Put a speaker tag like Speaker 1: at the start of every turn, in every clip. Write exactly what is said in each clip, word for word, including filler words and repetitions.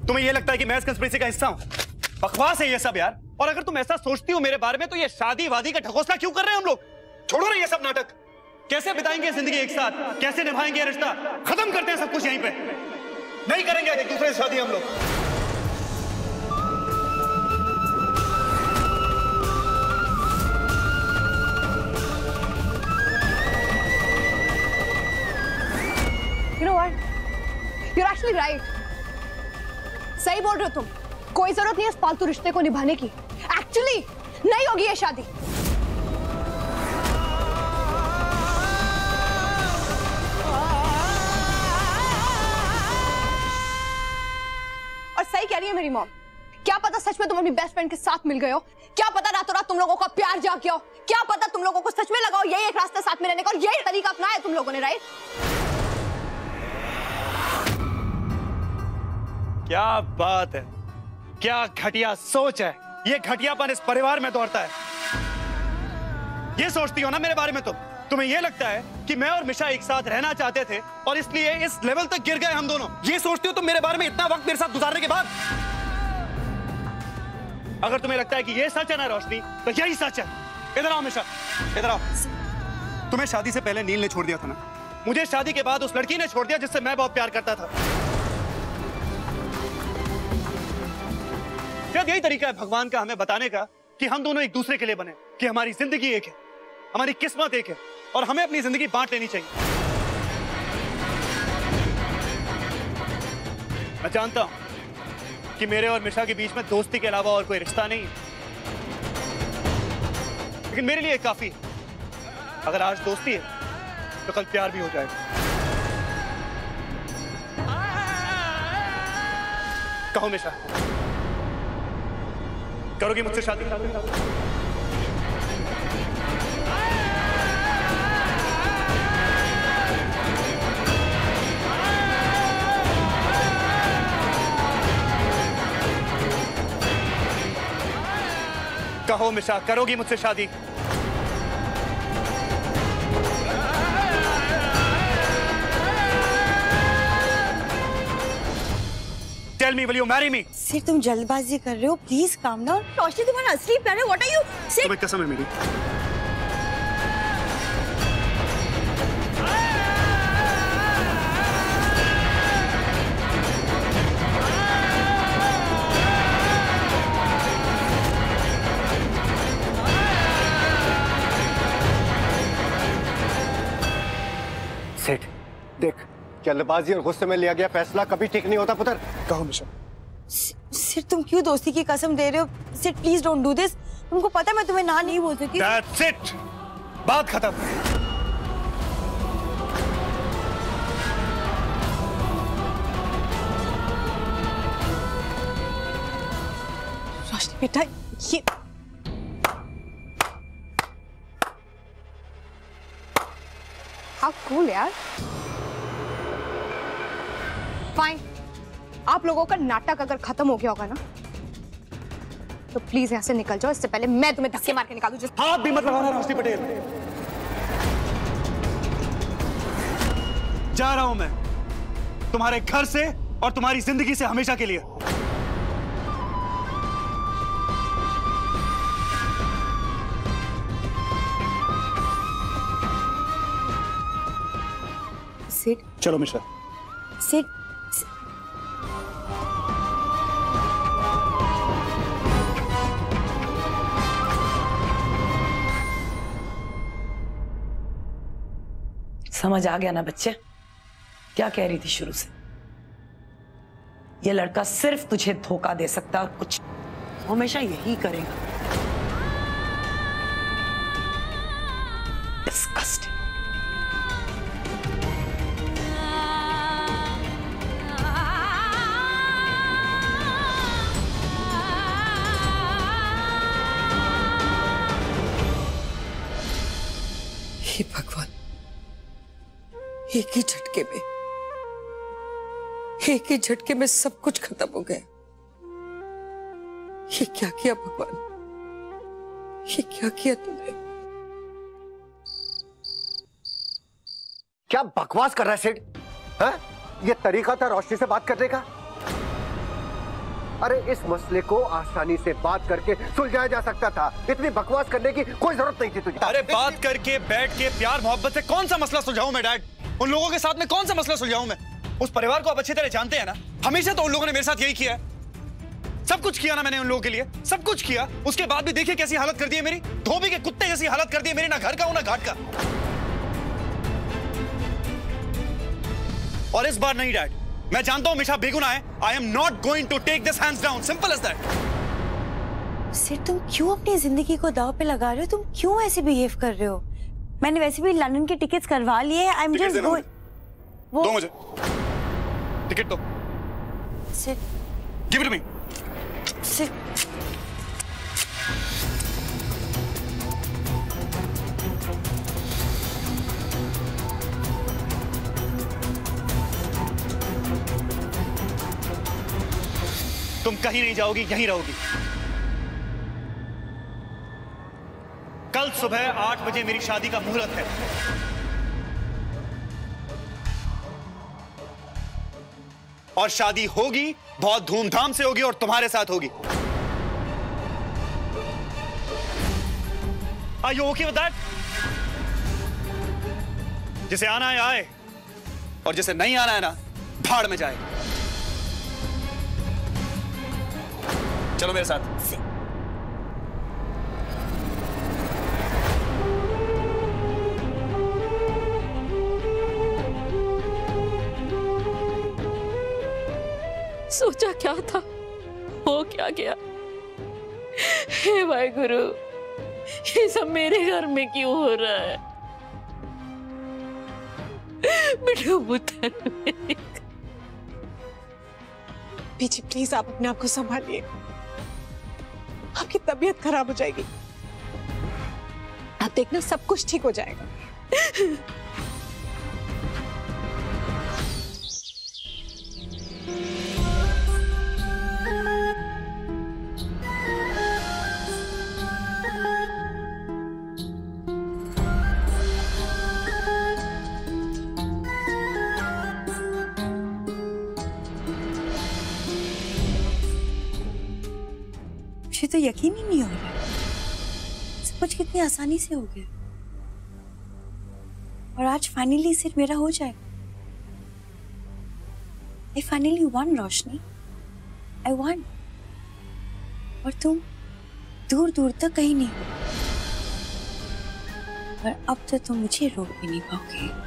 Speaker 1: तुम्हें ये लगता है कि मैं इस कंस्पिरेसी का हिस्सा हूँ? बकवास है ये सब यार। और अगर तुम ऐसा सोचती हो मेरे बारे में तो ये शादी वादी का ढकोसला क्यों कर रहे हैं हम लोग? छोड़ो ना ये सब नाटक। कैसे बिताएंगे जिंदगी एक साथ, कैसे निभाएंगे रिश्ता? खत्म करते हैं सब कुछ यहीं पे। नहीं करेंगे एक दूसरे से शादी हम लोग।
Speaker 2: You know what? You're actually right. सही बोल रहे हो तुम। कोई जरूरत नहीं है इस फालतू रिश्ते को निभाने की। Actually, नहीं होगी ये शादी। और सही कह रही है मेरी मॉम। क्या पता सच में तुम अपनी बेस्ट फ्रेंड के साथ मिल गए हो। क्या पता रातों रात तुम लोगों का प्यार जाग गया हो। क्या पता तुम लोगों को सच में लगा हो यही एक रास्ता साथ में रहने का और यही तरीका अपनाया है तुम लोगों ने, राइट?
Speaker 1: क्या बात है, क्या घटिया सोच है। ये घटियापन इस परिवार में दौड़ता है। ये सोचती हो ना मेरे बारे में तुम? तुम्हें ये लगता है कि मैं और मिशा एक साथ रहना चाहते थे और इसलिए इस लेवल तक गिर गए हम दोनों? ये सोचती हो तुम मेरे बारे में इतना वक्त मेरे साथ गुजारने के बाद? अगर तुम्हें लगता है कि ये सच है ना रोशनी, तो यही सच है। इधर आओ मिशा, इधर आओ। तुम्हें शादी से पहले नील ने छोड़ दिया था ना? मुझे शादी के बाद उस लड़की ने छोड़ दिया जिससे मैं बहुत प्यार करता था। शायद यही तरीका है भगवान का हमें बताने का कि हम दोनों एक दूसरे के लिए बने, कि हमारी जिंदगी एक है, हमारी किस्मत एक है और हमें अपनी जिंदगी बांट लेनी चाहिए। मैं जानता हूं कि मेरे और मिशा के बीच में दोस्ती के अलावा और कोई रिश्ता नहीं है, लेकिन मेरे लिए काफी है। अगर आज दोस्ती है तो कल प्यार भी हो जाएगा। कहो मिशा, करोगी मुझसे शादी? कहो मिशा, करोगी मुझसे शादी? Tell me, will you marry me?
Speaker 3: सिर तुम जल्दबाजी कर रहे हो, प्लीज काम डाउन। रोशनी तुम्हारा असली प्यार है, व्हाट आर यू?
Speaker 1: तुम्हें कसम है मेरी।
Speaker 4: सेठ देख, जल्दबाजी और गुस्से में लिया गया फैसला कभी ठीक नहीं होता पुत्र।
Speaker 1: कहो मिशा।
Speaker 3: सिर तुम क्यों दोस्ती की कसम दे रहे हो? सिर प्लीज डोंट डू दिस। तुमको पता है मैं तुम्हें ना नहीं बोल सकती।
Speaker 1: That's it. बात खत्म।
Speaker 3: रोशनी बेटा, ये
Speaker 2: How cool यार। फाइन, आप लोगों का नाटक अगर खत्म हो गया होगा ना तो प्लीज यहाँ से निकल जाओ, इससे पहले मैं तुम्हें धक्के मार के निकालूं।
Speaker 1: हाथ भी मत लगाना रोशनी पटेल। जा रहा हूं मैं तुम्हारे घर से और तुम्हारी जिंदगी से हमेशा के लिए।
Speaker 3: सिर
Speaker 1: चलो मिशा।
Speaker 3: सिर
Speaker 5: समझ आ गया ना बच्चे? क्या कह रही थी शुरू से? ये लड़का सिर्फ तुझे धोखा दे सकता और कुछ हमेशा यही करेगा। डिस्गस्टिंग।
Speaker 3: हे भगवान, एक ही झटके में एक ही झटके में सब कुछ खत्म हो गया। ये क्या किया भगवान? ये क्या किया तूने?
Speaker 4: क्या बकवास कर रहा है सेठ? हाँ? ये तरीका था रोशनी से बात करने का? अरे इस मसले को आसानी से बात करके सुलझाया जा सकता था। इतनी बकवास करने की कोई जरूरत नहीं थी तुझे।
Speaker 1: अरे बात करके बैठ के प्यार मोहब्बत से कौन सा मसला सुलझाऊं मैं डैड? उन लोगों के साथ में कौन सा मसला सुलझाऊं मैं? उस परिवार को आप अच्छी तरह जानते हैं ना, हमेशा तो उन लोगों ने मेरे साथ यही किया है। सब कुछ किया ना मैंने उन लोगों के लिए, सब कुछ किया। उसके बाद भी देखिए कैसी हालत कर दी है मेरी, धोबी के कुत्ते जैसी हालत कर दी है मेरी, ना घर का हूं ना घाट का। और इस बार नहीं डैड, मैं जानता हूं मिशा बेगुनाह है। I am not going to take this hands down, simple as that.
Speaker 3: सिर्फ तुम क्यों अपनी जिंदगी को दांव पे लगा रहे हो? तुम क्यों ऐसे बिहेव कर रहे हो? मैंने वैसे भी लंदन के टिकट्स करवा लिए हैं। I am just going. वो
Speaker 1: दो मुझे टिकट दो।
Speaker 3: सिर
Speaker 1: गिव इट टू मी।
Speaker 3: सिर
Speaker 1: तुम कहीं नहीं जाओगी, यहीं रहोगी। कल सुबह आठ बजे मेरी शादी का मुहूर्त है। और शादी होगी, बहुत धूमधाम से होगी और तुम्हारे साथ होगी। Are you okay with that? जिसे आना है आए, और जिसे नहीं आना है ना, भाड़ में जाए। चलो मेरे साथ।
Speaker 6: सोचा क्या था, हो क्या गया। हे वाहेगुरु, ये सब मेरे घर में क्यों हो रहा है? बेटा पुत्र,
Speaker 7: पीछे प्लीज आप अपने आप को संभालिए, आपकी तबीयत खराब हो जाएगी। आप देखना सब कुछ ठीक हो जाएगा।
Speaker 3: मुझे तो यकीन ही नहीं हो रहा सब कुछ कितनी आसानी से हो गया, और आज फाइनली सिर्फ मेरा हो जाएगा। I finally won, Roshni. I won। और तुम दूर दूर तक कहीं नहीं हो, और अब तो तुम मुझे रोक भी नहीं पाओगे।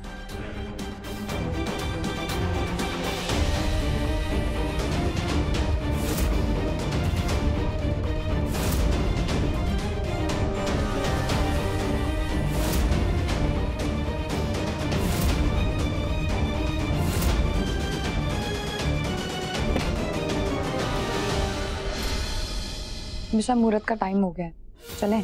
Speaker 8: मिशा, मुहूर्त का टाइम हो गया है, चलें?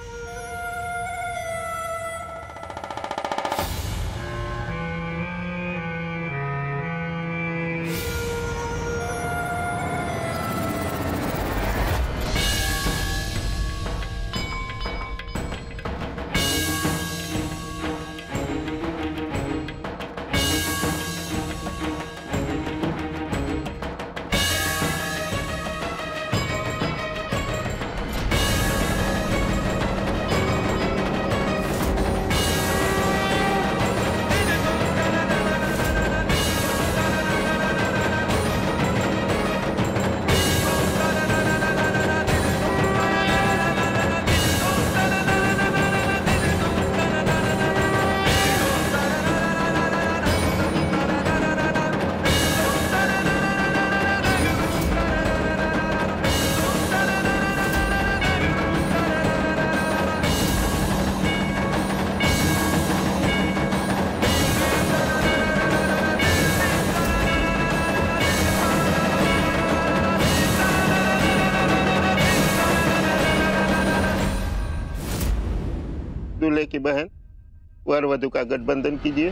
Speaker 9: दूल्हे की बहन वर वधु का गठबंधन कीजिए।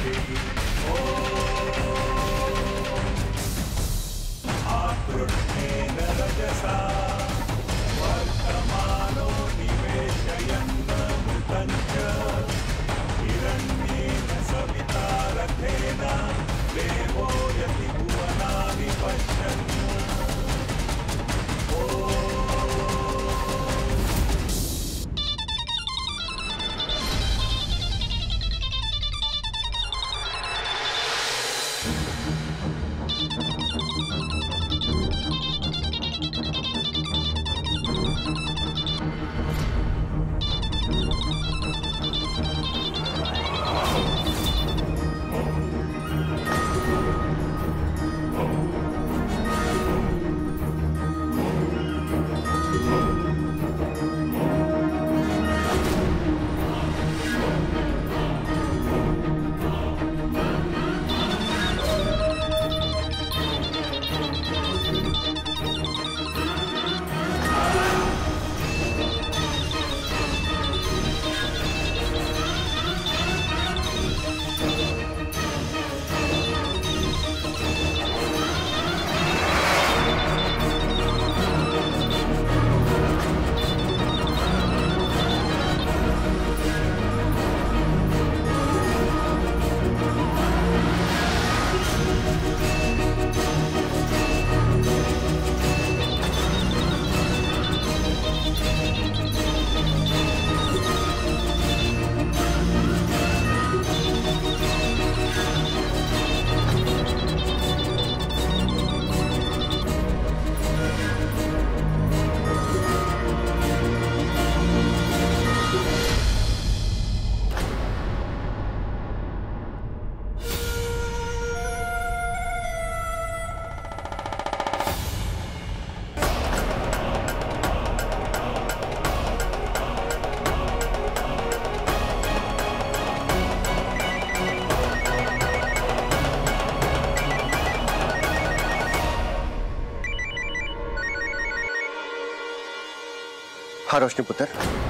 Speaker 4: हाँ रोशनी पुत्र।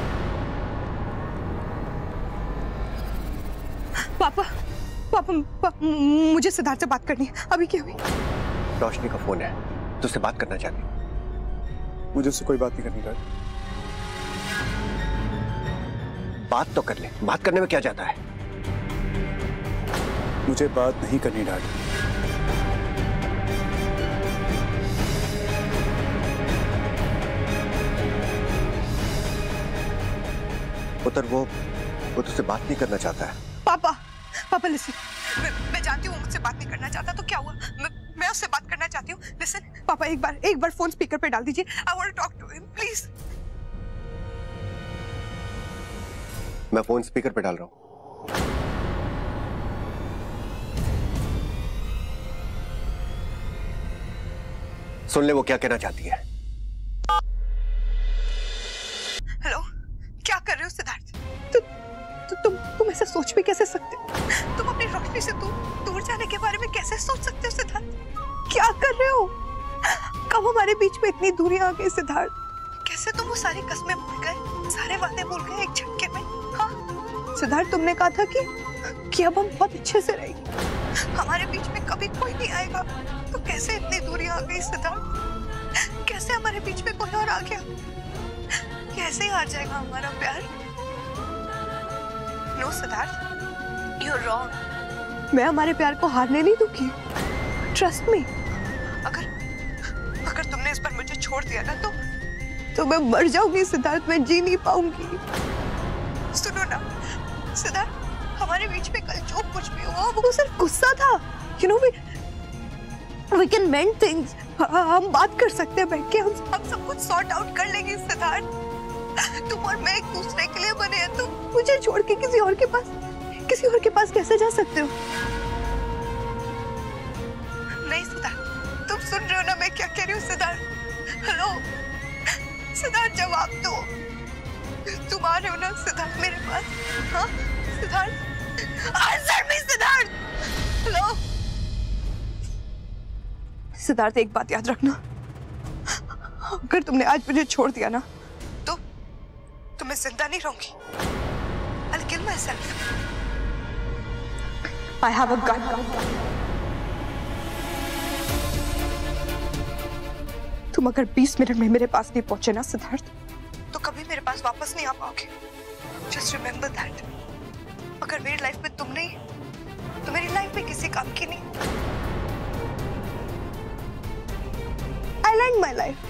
Speaker 7: पापा, पापा, पापा मुझे सिद्धार्थ से बात करनी है। अभी क्या हुई?
Speaker 4: रोशनी का फोन है, तुझसे बात करना चाहती हूँ।
Speaker 1: मुझे उससे कोई बात नहीं करनी डैड।
Speaker 4: बात तो कर ले, बात करने में क्या जाता है?
Speaker 1: मुझे बात नहीं करनी डैड।
Speaker 4: पुत्र वो वो तुझसे बात नहीं करना चाहता है।
Speaker 7: पापा, पापा लिसन, मैं, मैं जानती हूँ वो मुझसे बात नहीं करना चाहता, तो क्या हुआ? मैं, मैं उससे बात करना चाहती हूँ। लिसन पापा, एक बार एक बार फोन स्पीकर पे डाल दीजिए। I want to talk to him, please.
Speaker 4: मैं फोन स्पीकर पे डाल रहा हूँ। सुन ले वो क्या कहना चाहती है।
Speaker 7: हेलो, क्या कर रहे हो सिद्धार्थ? तु, तु, तुम तुम ऐसा सोच भी कैसे सकते हो? तुम अपनी रोशनी से दूर दूर जाने के बारे में कैसे सोच सकते हो सिद्धार्थ? क्या कर रहे हो? कब हमारे बीच में इतनी दूरी आ गई सिद्धार्थ? कैसे तुम वो सारी कस्में भूल गए, सारे वादे भूल गए एक झटके में? हाँ सिद्धार्थ, तुमने कहा था कि कि अब हम बहुत अच्छे से रहेंगे, हमारे बीच में कभी कोई नहीं आएगा। तो कैसे इतनी दूरी आ गई सिद्धार्थ? कैसे हमारे बीच में कोई और आ गया? कैसे हार जाएगा हमारा प्यार? No Siddharth, you are wrong. मैं हमारे प्यार को हारने नहीं दूंगी। Trust me. अगर अगर तुमने इस बार मुझे छोड़ दिया ना, तो तो मैं मर जाऊंगी सिद्धार्थ, मैं जी नहीं पाऊंगी। सुनो ना सिद्धार्थ, हमारे बीच में कल जो कुछ भी हुआ वो सिर्फ गुस्सा था। You know, we we can mend things. हम बात कर सकते हैं बैठ के, हम हम सब कुछ सॉर्ट आउट कर लेंगे सिद्धार्थ। तुम और मैं एक दूसरे के लिए बने हैं, तुम मुझे छोड़ के किसी और के पास किसी और के पास कैसे जा सकते हो? नहीं सिद्धार्थ, तुम सुन रहे हो ना मैं क्या कह रही हूँ सिद्धार्थ? हेलो सिद्धार्थ, जवाब दो। तुम आ रहे हो ना सिद्धार्थ मेरे पास? हाँ Siddharth, answer me Siddharth. Hello Siddharth, एक बात याद रखना, अगर तुमने आज मुझे छोड़ दिया ना, तो तो मैं जिंदा नहीं रहूंगी। I'll kill myself. I have a gun. तुम अगर बीस मिनट में मेरे पास नहीं पहुंचे ना सिद्धार्थ, तो कभी मेरे पास वापस नहीं आ पाओगे। Just remember that. अगर मेरी लाइफ में तुम नहीं, तो मेरी लाइफ में किसी काम की नहीं। I learned my life.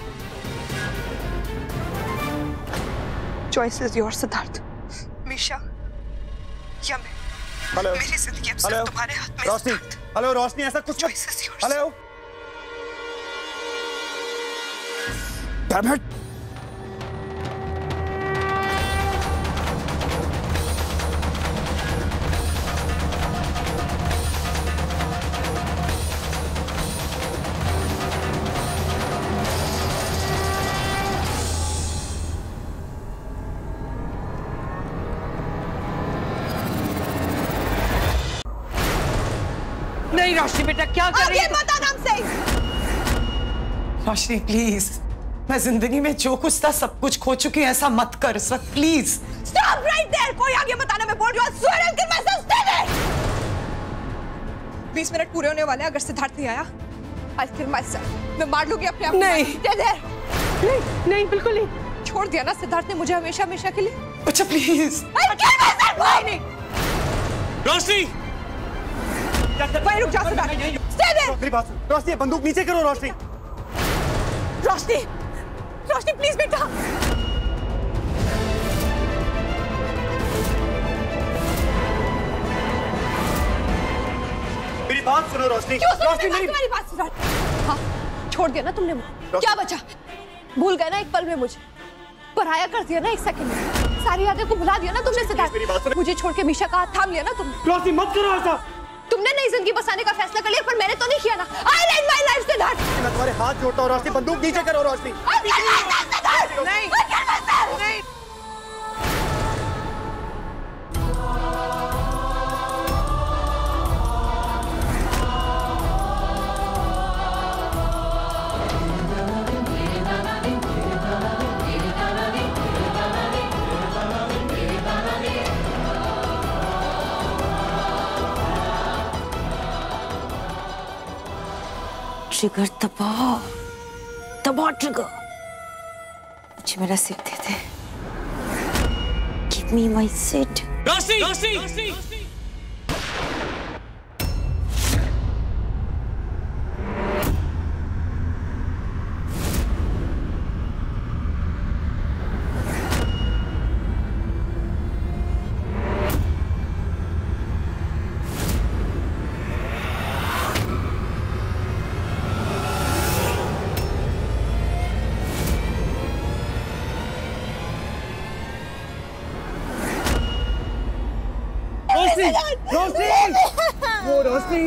Speaker 7: Choice is yours, Siddharth. Misha या मैं।
Speaker 1: हेलो।
Speaker 7: मेरी जिंदगी अब सिर्फ तुम्हारे हाथ में।
Speaker 1: रोशनी, हेलो रोशनी, ऐसा कुछ
Speaker 7: Choice is yours.
Speaker 1: Hello. Damn it!
Speaker 5: नहीं रोशनी बेटा, क्या कर रही है?
Speaker 7: आगे मत आ हमसे।
Speaker 5: रोशनी प्लीज, मैं जिंदगी में जो कुछ था सब कुछ खो चुकी हूँ, ऐसा मत कर सक प्लीज।
Speaker 7: Stop right there! कोई आगे बताना, मैं बोल रही हूँ। swear and kill myself, stay there! बीस मिनट पूरे होने वाले हैं, अगर सिद्धार्थ नहीं आया, I'll kill myself. मैं मार लूंगी अपने आप को।
Speaker 5: नहीं।
Speaker 7: Stay there! नहीं, नहीं, बिल्कुल नहीं। छोड़ दिया ना सिद्धार्थ ने मुझे हमेशा हमेशा के लिए।
Speaker 5: अच्छा प्लीज।
Speaker 7: I'll kill myself! कोई नहीं।
Speaker 1: रोशनी,
Speaker 7: वहीं रुक जा सिद्धार्थ। Stay there!
Speaker 1: मेरी बात सुन। रोशनी, बंदूक नीचे करो रोशनी।
Speaker 7: रोशनी, रोशनी प्लीज बेटा।
Speaker 1: मेरी बात सुनो रोशनी।
Speaker 7: क्यों सुनो
Speaker 1: रोशनी मेरी
Speaker 7: तुम्हारी बात सिद्धार्थ? हाँ, छोड़ दिया ना तुमने मुझे। क्या बचा? भूल गए ना एक पल में मुझे। पराया कर दिया ना एक सेकंड में। सारी यादें को भुला दिया ना तुमने सिद्धार्थ। मुझे छोड़ के मीशा का हाथ थाम लिया ना तुमने।
Speaker 1: रोशनी मत करो ऐसा।
Speaker 2: तुमने नई जिंदगी बसाने का फैसला कर लिया, पर मैंने तो नहीं किया ना। I led my life, Siddharth.
Speaker 1: मैं तुम्हारे हाथ जोड़ता हूँ रोशनी, बंदूक नीचे करो रोशनी।
Speaker 7: नहीं, नहीं।
Speaker 3: ट्रिगर दबाओ, दबाओ ट्रिगर। मुझे मेरा सीट दे दे। Give me my seat.
Speaker 1: Roshni, Roshni. Roshni, वो रोशनी।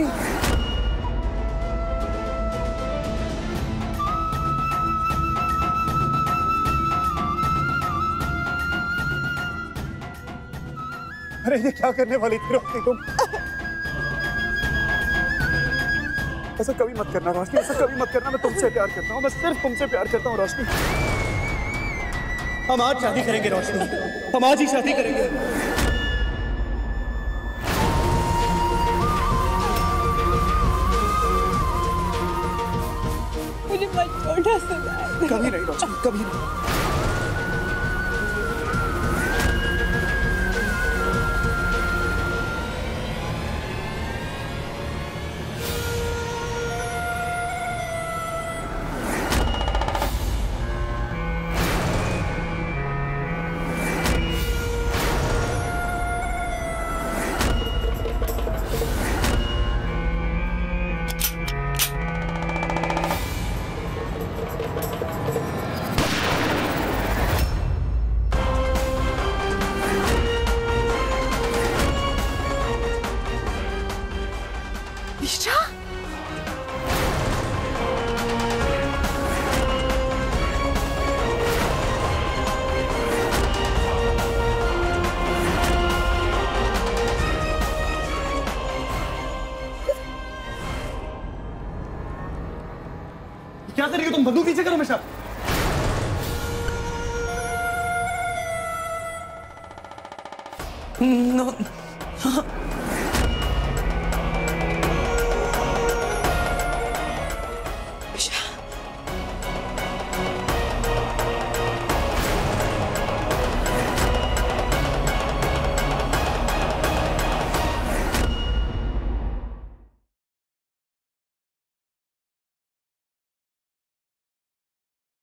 Speaker 1: अरे ये क्या करने वाली थी रोशनी तुम? ऐसा कभी मत करना रोशनी, ऐसा कभी मत करना। मैं तुमसे प्यार करता हूँ, मैं सिर्फ तुमसे प्यार करता हूँ रोशनी। हम आज शादी करेंगे रोशनी, हम आज ही शादी करेंगे।
Speaker 7: मुझे मत छोड़ो सिद्धार्थ।
Speaker 1: कभी नहीं रोशनी, कभी नहीं। क्या कर रही हो तुम? बंदूक नीचे करो हमेशा।
Speaker 5: नो